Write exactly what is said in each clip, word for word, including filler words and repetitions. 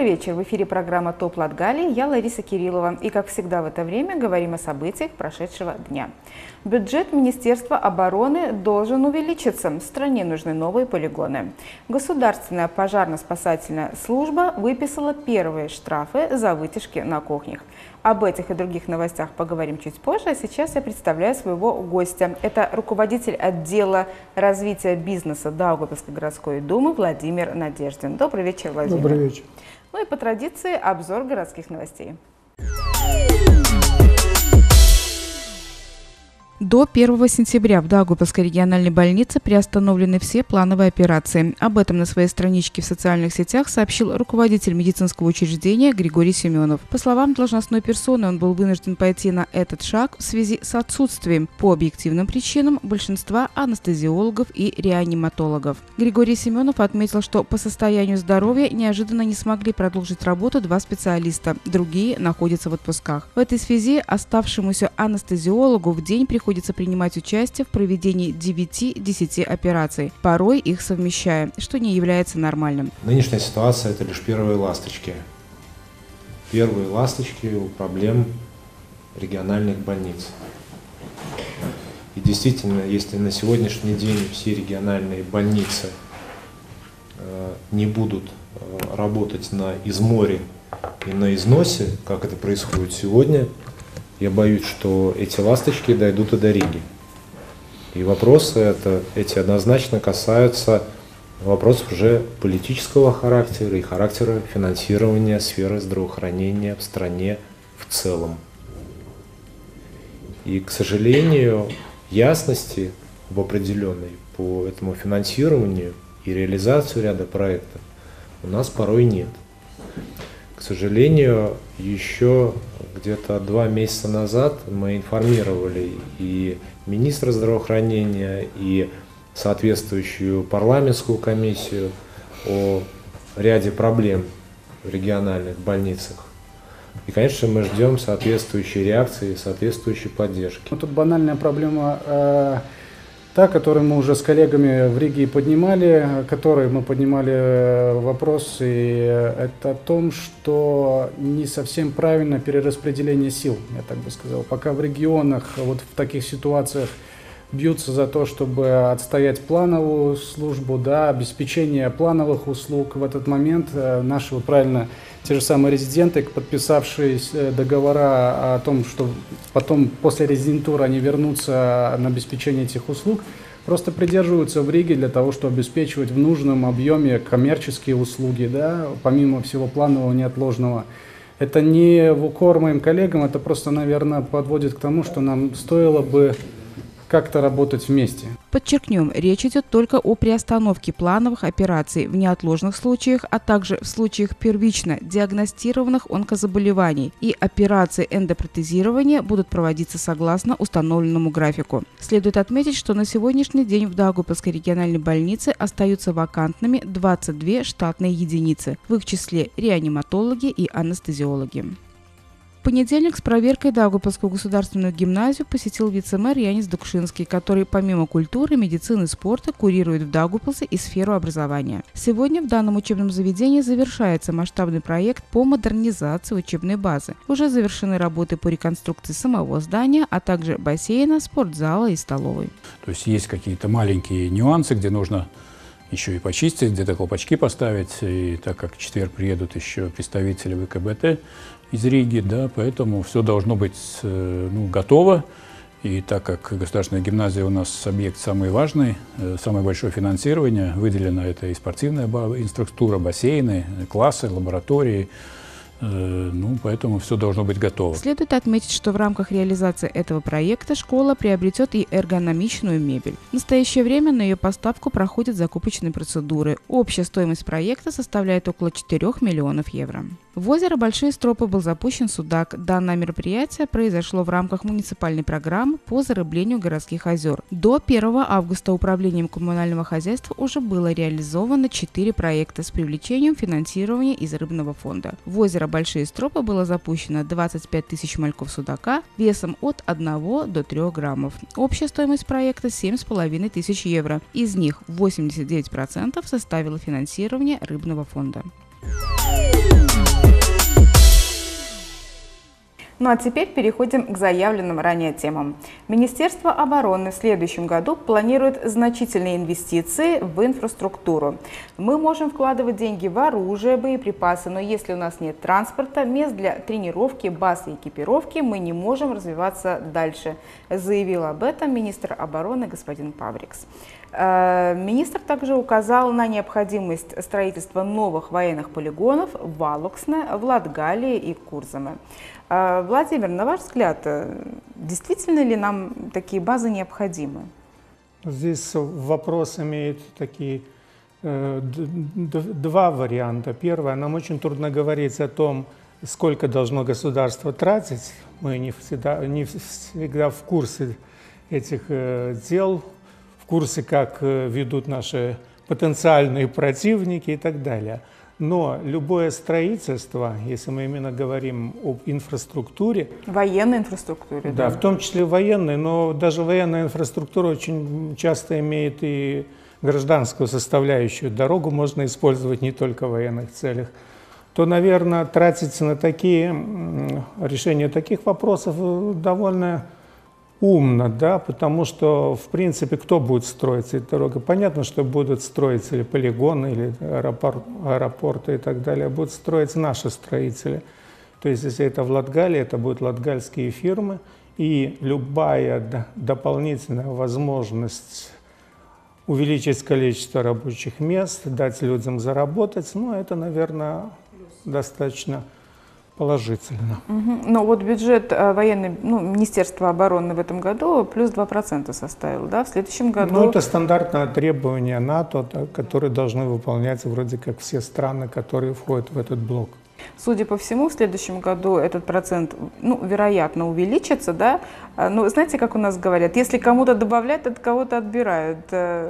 вечер. В эфире программа «Топ Латгалии». Я Лариса Кириллова. И, как всегда в это время, говорим о событиях прошедшего дня. Бюджет Министерства обороны должен увеличиться. Стране нужны новые полигоны. Государственная пожарно-спасательная служба выписала первые штрафы за вытяжки на кухнях. Об этих и других новостях поговорим чуть позже. А сейчас я представляю своего гостя. Это руководитель отдела развития бизнеса Даугавпилской городской думы Владимир Надеждин. Добрый вечер, Владимир. Добрый вечер. Ну и по традиции обзор городских новостей. До первого сентября в Даугавпилской региональной больнице приостановлены все плановые операции. Об этом на своей страничке в социальных сетях сообщил руководитель медицинского учреждения Григорий Семенов. По словам должностной персоны, он был вынужден пойти на этот шаг в связи с отсутствием по объективным причинам большинства анестезиологов и реаниматологов. Григорий Семенов отметил, что по состоянию здоровья неожиданно не смогли продолжить работу два специалиста, другие находятся в отпусках. В этой связи оставшемуся анестезиологу в день приходится Приходится принимать участие в проведении девяти-десяти операций, порой их совмещая, что не является нормальным. Нынешняя ситуация – это лишь первые ласточки. Первые ласточки у проблем региональных больниц. И действительно, если на сегодняшний день все региональные больницы э, не будут э, работать на изморе и на износе, как это происходит сегодня, я боюсь, что эти ласточки дойдут и до Риги. И вопросы это, эти однозначно касаются вопросов уже политического характера и характера финансирования сферы здравоохранения в стране в целом. И, к сожалению, ясности в определенной по этому финансированию и реализацию ряда проектов у нас порой нет. К сожалению, еще где-то два месяца назад мы информировали и министра здравоохранения, и соответствующую парламентскую комиссию о ряде проблем в региональных больницах. И, конечно, мы ждем соответствующей реакции, соответствующей поддержки. Тут банальная проблема, э, та, которую мы уже с коллегами в Риге поднимали, которой мы поднимали вопрос, и это о том, что не совсем правильно перераспределение сил, я так бы сказал. Пока в регионах вот в таких ситуациях бьются за то, чтобы отстоять плановую службу, да, обеспечение плановых услуг, в этот момент наши, вот правильно, те же самые резиденты, подписавшие договора о том, что потом после резидентуры они вернутся на обеспечение этих услуг, просто придерживаются в Риге для того, чтобы обеспечивать в нужном объеме коммерческие услуги, да, помимо всего планового, неотложного. Это не в укор моим коллегам, это просто, наверное, подводит к тому, что нам стоило бы как-то работать вместе. Подчеркнем, речь идет только о приостановке плановых операций в неотложных случаях, а также в случаях первично диагностированных онкозаболеваний, и операции эндопротезирования будут проводиться согласно установленному графику. Следует отметить, что на сегодняшний день в Даугавпилской региональной больнице остаются вакантными двадцать две штатные единицы, в их числе реаниматологи и анестезиологи. В понедельник с проверкой Даугавпилскую государственную гимназию посетил вице-мэр Янис Дукшинский, который помимо культуры, медицины и спорта курирует в Даугавпилсе и сферу образования. Сегодня в данном учебном заведении завершается масштабный проект по модернизации учебной базы. Уже завершены работы по реконструкции самого здания, а также бассейна, спортзала и столовой. То есть есть какие-то маленькие нюансы, где нужно еще и почистить, где-то колпачки поставить, и так как в четверг приедут еще представители ВКБТ из Риги, да, поэтому все должно быть ну, готово. И так как государственная гимназия у нас объект самый важный, самое большое финансирование, выделено это и спортивная инфраструктура, бассейны, классы, лаборатории. Ну, поэтому все должно быть готово. Следует отметить, что в рамках реализации этого проекта школа приобретет и эргономичную мебель. В настоящее время на ее поставку проходят закупочные процедуры. Общая стоимость проекта составляет около четырёх миллионов евро. В озеро Большие Стропы был запущен судак. Данное мероприятие произошло в рамках муниципальной программы по зарыблению городских озер. До первого августа управлением коммунального хозяйства уже было реализовано четыре проекта с привлечением финансирования из рыбного фонда. В озеро Большие Стропы было запущено двадцать пять тысяч мальков судака весом от одного до трёх граммов. Общая стоимость проекта семь с половиной тысяч евро. Из них восемьдесят девять процентов составило финансирование рыбного фонда. Ну а теперь переходим к заявленным ранее темам. Министерство обороны в следующем году планирует значительные инвестиции в инфраструктуру. Мы можем вкладывать деньги в оружие, боеприпасы, но если у нас нет транспорта, мест для тренировки, баз и экипировки, мы не можем развиваться дальше, заявил об этом министр обороны господин Паврикс. Министр также указал на необходимость строительства новых военных полигонов в Валоксне, в Латгалии и Курзаме. Владимир, на ваш взгляд, действительно ли нам такие базы необходимы? Здесь вопрос имеет такие э, два варианта. Первое, нам очень трудно говорить о том, сколько должно государство тратить. Мы не всегда, не всегда в курсе этих э, дел, в курсе, как э, ведут наши потенциальные противники и так далее. Но любое строительство, если мы именно говорим об инфраструктуре... Военной инфраструктуре, да. Да, в том числе военной, но даже военная инфраструктура очень часто имеет и гражданскую составляющую. Дорогу можно использовать не только в военных целях. То, наверное, тратиться на такие решения таких вопросов довольно умно, да, потому что, в принципе, кто будет строить эти дороги? Понятно, что будут строить или полигоны, или аэропорт, аэропорты и так далее, будут строить наши строители. То есть, если это в Латгалии, это будут латгальские фирмы, и любая дополнительная возможность увеличить количество рабочих мест, дать людям заработать, ну, это, наверное, достаточно положительно. Угу. Но вот бюджет военный, ну, Министерства обороны в этом году плюс два процента составил, да? В следующем году... Ну, это стандартное требование НАТО, да, которые должны выполнять вроде как все страны, которые входят в этот блок. Судя по всему, в следующем году этот процент, ну, вероятно, увеличится, да? Но знаете, как у нас говорят, если кому-то добавляют, от кого-то отбирают.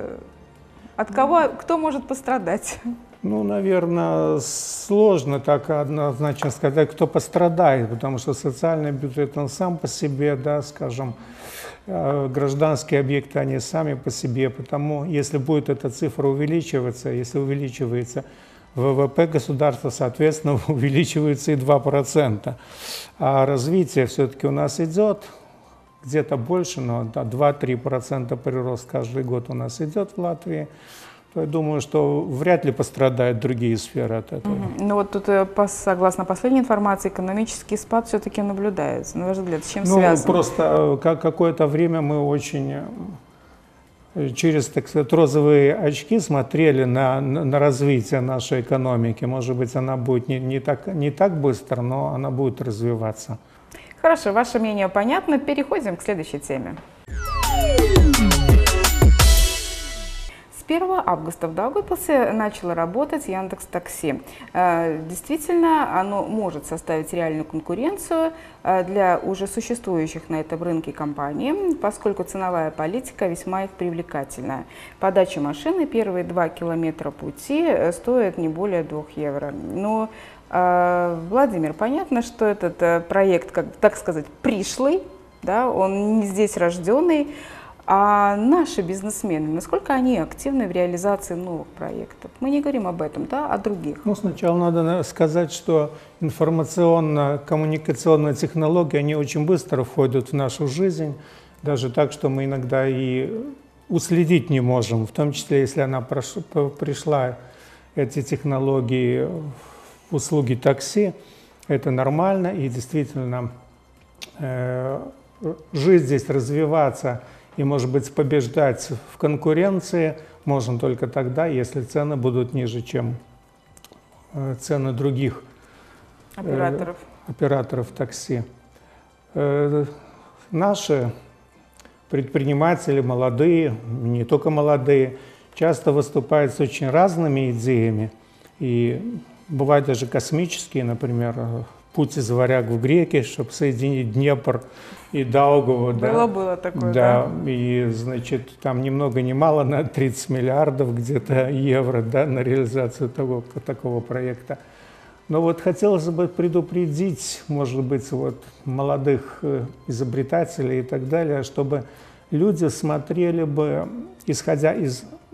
От кого, кто может пострадать? Ну, наверное, сложно так однозначно сказать, кто пострадает, потому что социальный бюджет, он сам по себе, да, скажем, гражданские объекты, они сами по себе, потому если будет эта цифра увеличиваться, если увеличивается ВВП государства, соответственно, увеличивается и два процента. А развитие все-таки у нас идет где-то больше, но два-три процента прирост каждый год у нас идет в Латвии. Я думаю, что вряд ли пострадают другие сферы от этого. Угу. Ну вот тут, согласно последней информации, экономический спад все-таки наблюдается. На ваш взгляд, с чем ну, связано? Просто как, какое-то время мы очень через, так сказать, розовые очки смотрели на, на развитие нашей экономики. Может быть, она будет не, не, так, не так быстро, но она будет развиваться. Хорошо, ваше мнение понятно. Переходим к следующей теме. С первого августа в Даугавпилсе начало работать Яндекс.Такси. Действительно, оно может составить реальную конкуренцию для уже существующих на этом рынке компаний, поскольку ценовая политика весьма их привлекательная. Подача машины первые два километра пути стоит не более двух евро. Но, Владимир, понятно, что этот проект, как, так сказать, пришлый, да, он не здесь рожденный. А наши бизнесмены, насколько они активны в реализации новых проектов? Мы не говорим об этом, да, о других. Ну, сначала надо сказать, что информационно-коммуникационные технологии, они очень быстро входят в нашу жизнь, даже так, что мы иногда и уследить не можем, в том числе, если она пришла, эти технологии в услуги такси, это нормально, и действительно э, жить здесь, развиваться и, может быть, побеждать в конкуренции можно только тогда, если цены будут ниже, чем цены других операторов, э, операторов такси. Э, наши предприниматели, молодые, не только молодые, часто выступают с очень разными идеями. И бывают даже космические, например, путь из Варяг в Греки, чтобы соединить Днепр и Даугаву. Было, да, было такое, да. Да, и, значит, там ни много ни мало на тридцать миллиардов где-то евро, да, на реализацию того, такого проекта. Но вот хотелось бы предупредить, может быть, вот молодых изобретателей и так далее, чтобы люди смотрели бы, исходя из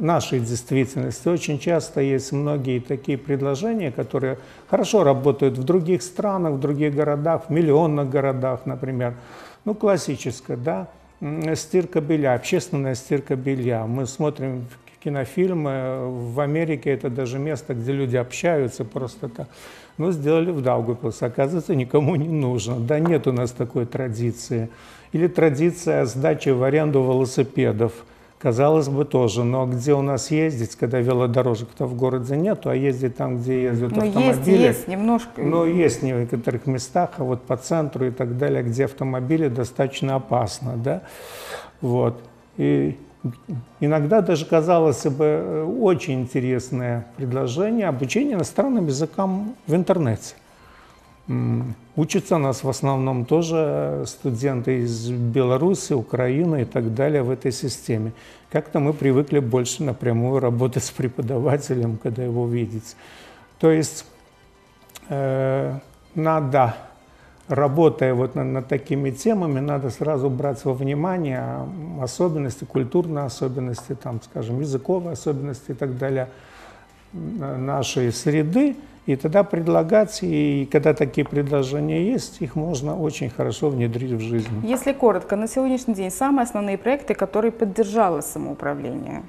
нашей действительности. Очень часто есть многие такие предложения, которые хорошо работают в других странах, в других городах, в миллионных городах, например. Ну, классическое, да, стирка белья, общественная стирка белья. Мы смотрим кинофильмы, в Америке это даже место, где люди общаются просто так. Ну, сделали в Даугавпилсе, оказывается, никому не нужно. Да нет у нас такой традиции. Или традиция сдачи в аренду велосипедов. Казалось бы, тоже, но где у нас ездить, когда велодорожек-то в городе нету, а ездить там, где ездят но автомобили. Есть, есть немножко. Но есть в некоторых местах, а вот по центру и так далее, где автомобили достаточно опасно, да, вот. И иногда даже, казалось бы, очень интересное предложение обучения иностранным языкам в интернете. Учатся нас в основном тоже студенты из Беларуси, Украины и так далее в этой системе. Как-то мы привыкли больше напрямую работать с преподавателем, когда его видеть. То есть э, надо, работая вот над, над такими темами, надо сразу брать во внимание особенности, культурные особенности, там, скажем, языковые особенности и так далее нашей среды. И тогда предлагать, и когда такие предложения есть, их можно очень хорошо внедрить в жизнь. Если коротко, на сегодняшний день самые основные проекты, которые поддержало самоуправление?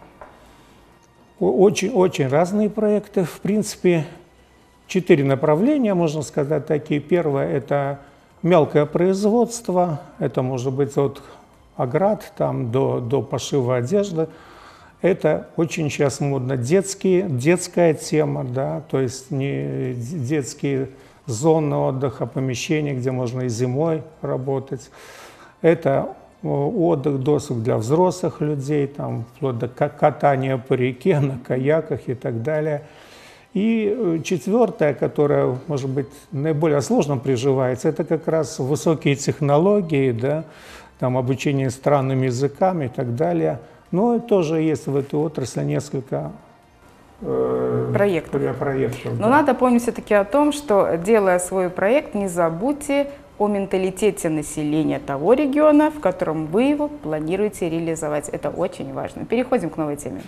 Очень-очень разные проекты. В принципе, четыре направления, можно сказать, такие. Первое – это мелкое производство. Это может быть от оград там, до, до пошива одежды. Это очень сейчас модно. Детские, детская тема, да, то есть не детские зоны отдыха, помещения, где можно и зимой работать. Это отдых, досуг для взрослых людей, там, вплоть до катания по реке, на каяках и так далее. И четвертое, которое, может быть, наиболее сложно приживается, это как раз высокие технологии, да, там, обучение странным языкам и так далее. Но тоже есть в этой отрасли несколько э, проектов. проектов. Но да. надо помнить все-таки о том, что, делая свой проект, не забудьте о менталитете населения того региона, в котором вы его планируете реализовать. Это очень важно. Переходим к новой теме.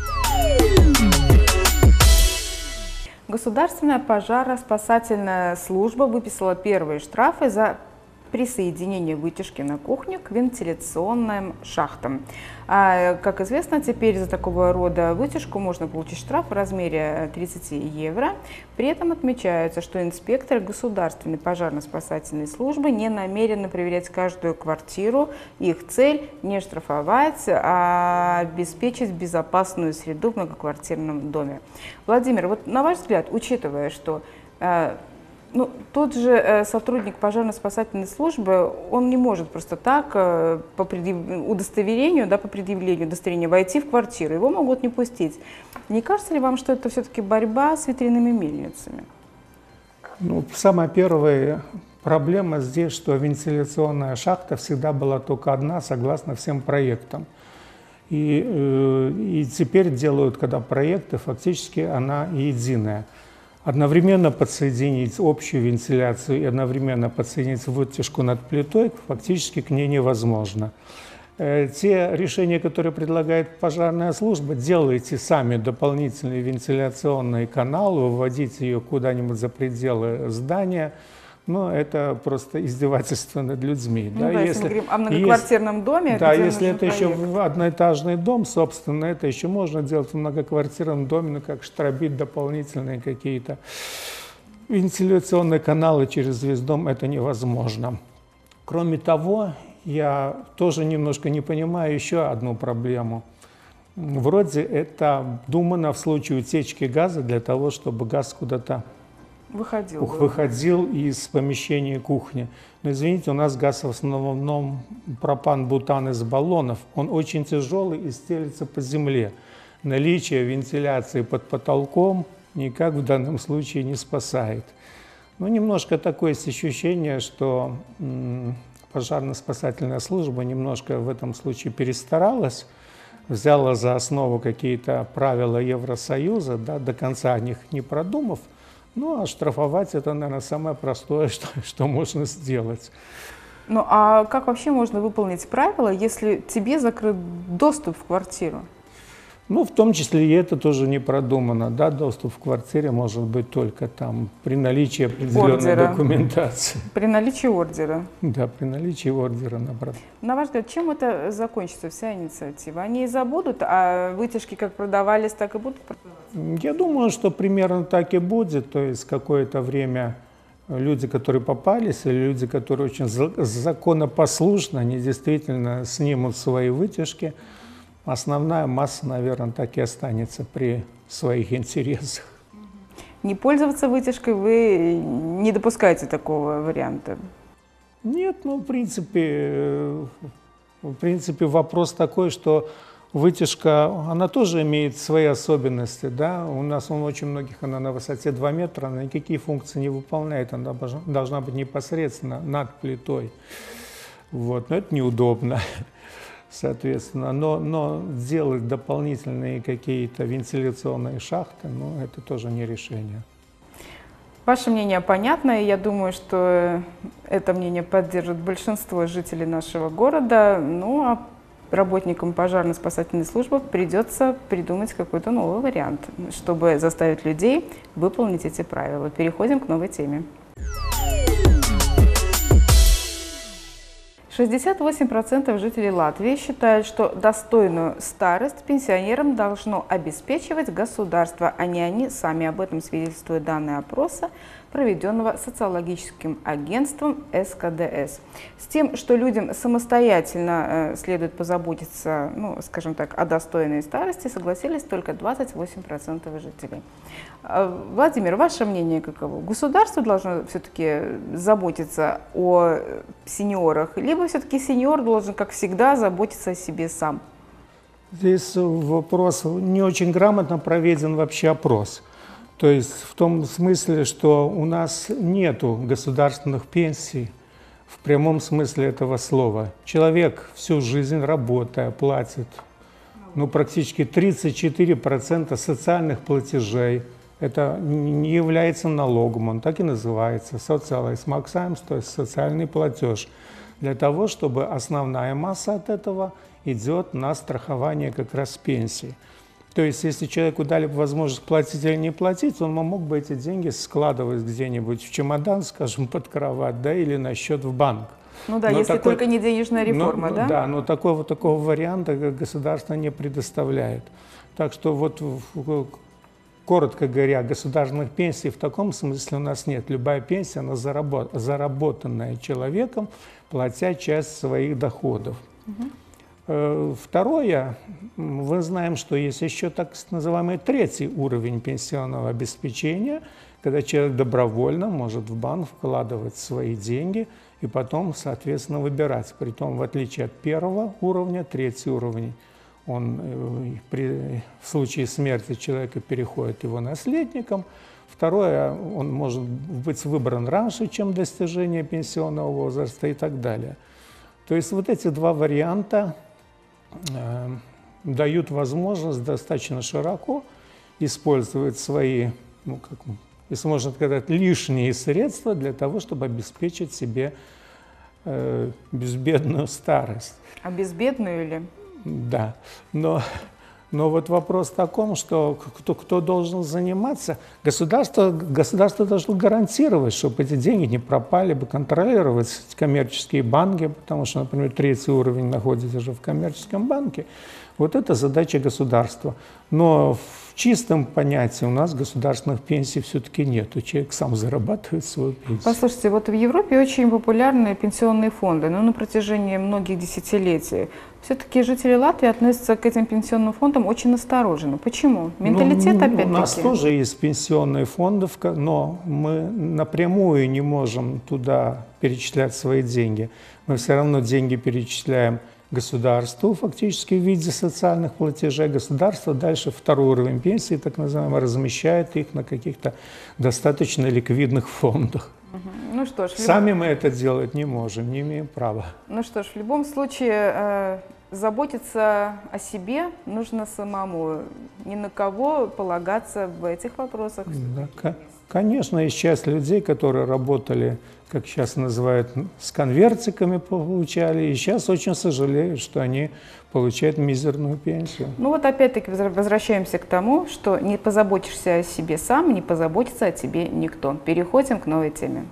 Государственная пожаро-спасательная служба выписала первые штрафы за присоединение вытяжки на кухне к вентиляционным шахтам. А, как известно, теперь за такого рода вытяжку можно получить штраф в размере тридцати евро. При этом отмечается, что инспекторы государственной пожарно-спасательной службы не намерены проверять каждую квартиру. Их цель не штрафовать, а обеспечить безопасную среду в многоквартирном доме. Владимир, вот на ваш взгляд, учитывая, что Ну, тот же э, сотрудник пожарно-спасательной службы, он не может просто так э, по предъяв... удостоверению, да, по предъявлению удостоверения войти в квартиру, его могут не пустить. Не кажется ли вам, что это все-таки борьба с ветряными мельницами? Ну, самая первая проблема здесь, что вентиляционная шахта всегда была только одна, согласно всем проектам. И, э, и теперь делают, когда проекты, фактически она единая. Одновременно подсоединить общую вентиляцию и одновременно подсоединить вытяжку над плитой фактически к ней невозможно. Те решения, которые предлагает пожарная служба, делайте сами дополнительный вентиляционный канал, выводите ее куда-нибудь за пределы здания. Но это просто издевательство над людьми. Ну, да, да, если, если мы говорим о многоквартирном есть, доме, да, если это проект. еще одноэтажный дом, собственно, это еще можно делать в многоквартирном доме, но как штробить дополнительные какие-то вентиляционные каналы через весь дом, это невозможно. Кроме того, я тоже немножко не понимаю еще одну проблему. Вроде это думано в случае утечки газа для того, чтобы газ куда-то Выходил, выходил из помещения кухни. Но извините, у нас газ в основном пропан, бутан из баллонов. Он очень тяжелый и стелится по земле. Наличие вентиляции под потолком никак в данном случае не спасает. Ну, немножко такое есть ощущение, что пожарно-спасательная служба немножко в этом случае перестаралась, взяла за основу какие-то правила Евросоюза, да, до конца о них не продумав. Ну, а штрафовать это, наверное, самое простое, что, что можно сделать. Ну, а как вообще можно выполнить правила, если тебе закрыт доступ в квартиру? Ну, в том числе и это тоже не продумано. Да, доступ в квартире может быть только там при наличии определенной ордера. документации. При наличии ордера. Да, при наличии ордера на брат. На ваш взгляд, чем это закончится, вся инициатива? Они и забудут, а вытяжки как продавались, так и будут продаваться? Я думаю, что примерно так и будет. То есть какое-то время люди, которые попались, или люди, которые очень законопослушны, они действительно снимут свои вытяжки. Основная масса, наверное, так и останется при своих интересах. Не пользоваться вытяжкой вы не допускаете такого варианта? Нет, ну, в принципе, в принципе, вопрос такой, что вытяжка, она тоже имеет свои особенности, да. У нас у очень многих она на высоте два метра, она никакие функции не выполняет, она должна быть непосредственно над плитой. Вот, но это неудобно. Соответственно, но, но делать дополнительные какие-то вентиляционные шахты, ну, это тоже не решение. Ваше мнение понятно, и я думаю, что это мнение поддержит большинство жителей нашего города. Ну, а работникам пожарно-спасательной службы придется придумать какой-то новый вариант, чтобы заставить людей выполнить эти правила. Переходим к новой теме. шестьдесят восемь процентов жителей Латвии считают, что достойную старость пенсионерам должно обеспечивать государство, а не они сами. Об этом свидетельствуют данные опроса, проведенного социологическим агентством эс ка дэ эс. С тем, что людям самостоятельно э, следует позаботиться, ну, скажем так, о достойной старости, согласились только двадцать восемь процентов жителей. Владимир, ваше мнение каково? Государство должно все-таки заботиться о сеньорах, либо все-таки сеньор должен, как всегда, заботиться о себе сам? Здесь вопрос не очень грамотно проведен вообще опрос. То есть в том смысле, что у нас нету государственных пенсий в прямом смысле этого слова. Человек всю жизнь работая платит ну, практически тридцать четыре процента социальных платежей. Это не является налогом, он так и называется, социалais maksājums, то есть социальный платеж, для того, чтобы основная масса от этого идет на страхование как раз пенсии. То есть, если человеку дали бы возможность платить или не платить, он мог бы эти деньги складывать где-нибудь в чемодан, скажем, под кровать, да, или на счет в банк. Ну да, но если такой, только не денежная реформа, но, да? Да, но такого, такого варианта государство не предоставляет. Так что вот, коротко говоря, государственных пенсий в таком смысле у нас нет. Любая пенсия, она заработ, заработанная человеком, платя часть своих доходов. Угу. Второе, мы знаем, что есть еще так называемый третий уровень пенсионного обеспечения, когда человек добровольно может в банк вкладывать свои деньги и потом, соответственно, выбирать. Притом, в отличие от первого уровня, третий уровень, он при, в случае смерти человека переходит его наследникам. Второе, он может быть выбран раньше, чем достижение пенсионного возраста и так далее. То есть вот эти два варианта э, дают возможность достаточно широко использовать свои, ну, как, если можно сказать, лишние средства для того, чтобы обеспечить себе э, безбедную старость. А безбедную или? Да, но, но вот вопрос в таком, что кто, кто должен заниматься, государство, государство должно гарантировать, чтобы эти деньги не пропали бы, контролировать коммерческие банки, потому что, например, третий уровень находится же в коммерческом банке. Вот это задача государства. Но в чистом понятии у нас государственных пенсий все-таки нет. Человек сам зарабатывает свою пенсию. Послушайте, вот в Европе очень популярны пенсионные фонды, но на протяжении многих десятилетий. Все-таки жители Латвии относятся к этим пенсионным фондам очень осторожно. Почему? Менталитет, ну, опять-таки? У нас тоже есть пенсионные фонды, но мы напрямую не можем туда перечислять свои деньги. Мы все равно деньги перечисляем государству, фактически в виде социальных платежей. Государство дальше второй уровень пенсии, так называемый, размещает их на каких-то достаточно ликвидных фондах. Угу. Ну что ж, Сами любом... мы это делать не можем, не имеем права. Ну что ж, в любом случае э, заботиться о себе нужно самому. Ни на кого полагаться в этих вопросах. Да, Конечно, есть часть людей, которые работали, как сейчас называют, с конвертиками получали, и сейчас очень сожалеют, что они получают мизерную пенсию. Ну вот опять-таки возвращаемся к тому, что не позаботишься о себе сам, не позаботится о тебе никто. Переходим к новой теме.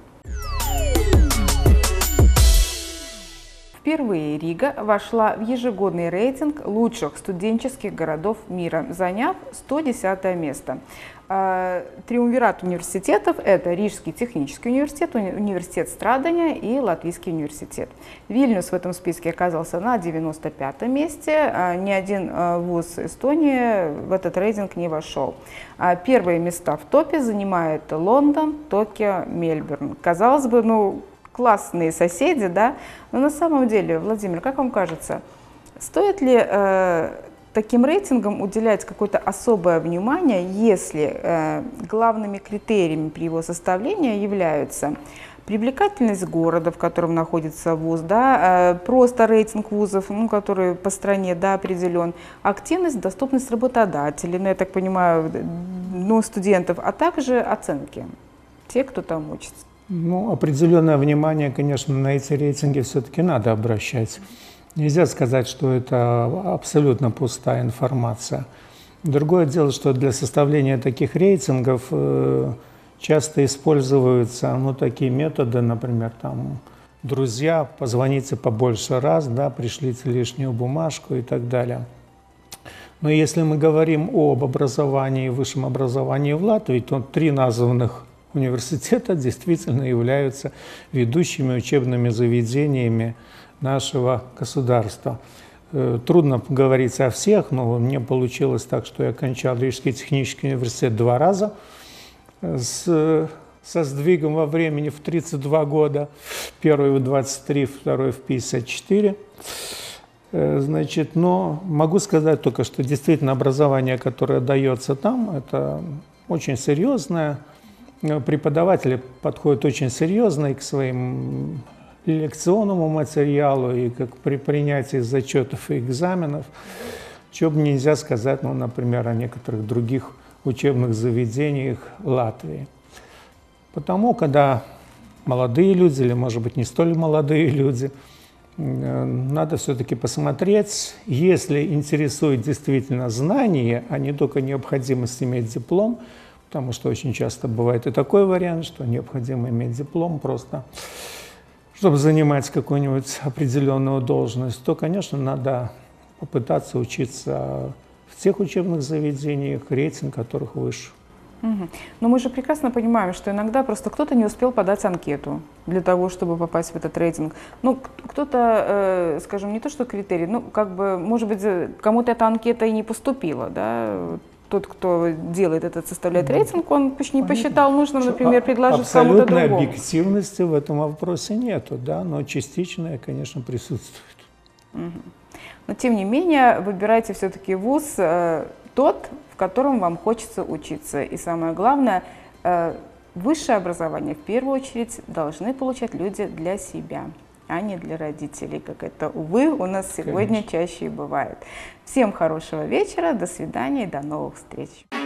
Впервые Рига вошла в ежегодный рейтинг лучших студенческих городов мира, заняв сто десятое место. Триумвират университетов – это Рижский технический университет, университет Страдания и Латвийский университет. Вильнюс в этом списке оказался на девяносто пятом месте. Ни один вуз Эстонии в этот рейтинг не вошел. Первые места в топе занимает Лондон, Токио, Мельбурн. Казалось бы, ну, классные соседи, да? Но на самом деле, Владимир, как вам кажется, стоит ли э, таким рейтингам уделять какое-то особое внимание, если э, главными критериями при его составлении являются привлекательность города, в котором находится вуз, да, э, просто рейтинг вузов, ну, который по стране, да, определен, активность, доступность работодателей, ну, я так понимаю, ну, студентов, а также оценки, те, кто там учится? Ну, определенное внимание, конечно, на эти рейтинги все-таки надо обращать. Нельзя сказать, что это абсолютно пустая информация. Другое дело, что для составления таких рейтингов э, часто используются, ну, такие методы, например, там, друзья, позвоните побольше раз, да, пришлите лишнюю бумажку и так далее. Но если мы говорим об образовании, высшем образовании в Латвии, то три названных университета действительно являются ведущими учебными заведениями нашего государства. Трудно говорить о всех, но мне получилось так, что я окончал Рижский технический университет два раза с, со сдвигом во времени в тридцать два года. Первый в двадцать три, второй в пятьдесят четыре. Значит, но могу сказать только, что действительно образование, которое дается там, это очень серьезное. Преподаватели подходят очень серьезно и к своим лекционному материалу, и как при принятии зачетов и экзаменов, чего бы нельзя сказать, ну, например, о некоторых других учебных заведениях Латвии. Потому, когда молодые люди, или, может быть, не столь молодые люди, надо все-таки посмотреть, если интересует действительно знание, а не только необходимость иметь диплом, потому что очень часто бывает и такой вариант, что необходимо иметь диплом просто, чтобы занимать какую-нибудь определенную должность, то, конечно, надо попытаться учиться в тех учебных заведениях, рейтинг которых выше. Угу. Но мы же прекрасно понимаем, что иногда просто кто-то не успел подать анкету для того, чтобы попасть в этот рейтинг. Ну, кто-то, э, скажем, не то что критерий, ну, как бы, может быть, кому-то эта анкета и не поступила, да. Тот, кто делает этот, составляет рейтинг, он не посчитал нужным, например, предложить кому-то другому. Абсолютной объективности в этом вопросе нету, да, но частичная, конечно, присутствует. Угу. Но, тем не менее, выбирайте все-таки вуз э, тот, в котором вам хочется учиться. И самое главное, э, высшее образование, в первую очередь, должны получать люди для себя, а не для родителей, как это, увы, у нас сегодня Конечно. Чаще и бывает. Всем хорошего вечера, до свидания и до новых встреч.